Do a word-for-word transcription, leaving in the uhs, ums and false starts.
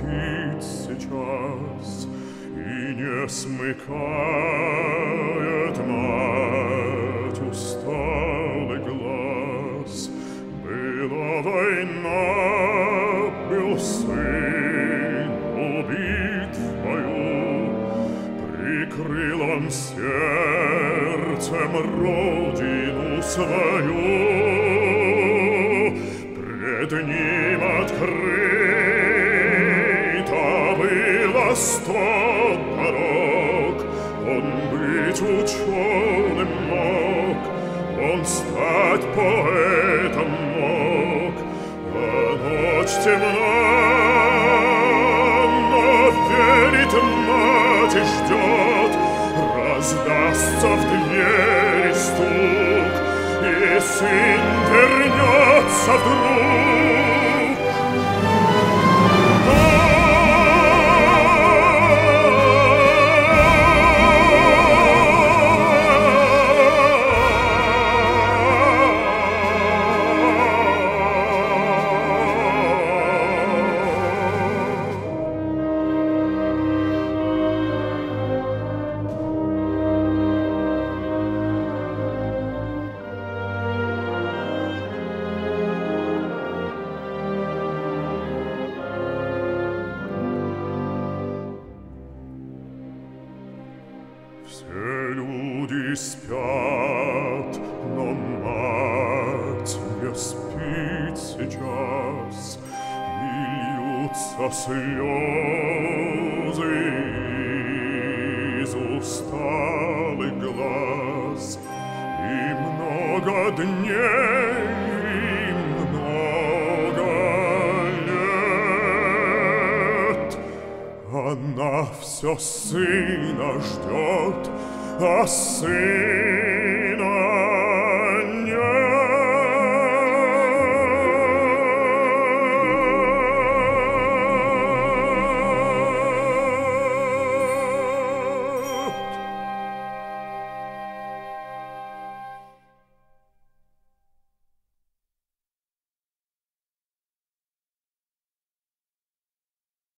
спит сейчас и не смыкает мать усталый глаз. Была война, был сын убит в бою, прикрыл он сердцем родину свою. Пред ним открыто было сто дорог. Он быть ученым мог, он стать поэтом мог. А ночь темна, но верит мать и ждет, раздастся в двери стук, и сын вернется вдруг. Все люди спят, но мать не спит сейчас, и льются слезы из усталых глаз. И много дней, и много лет она все сына ждет, а сын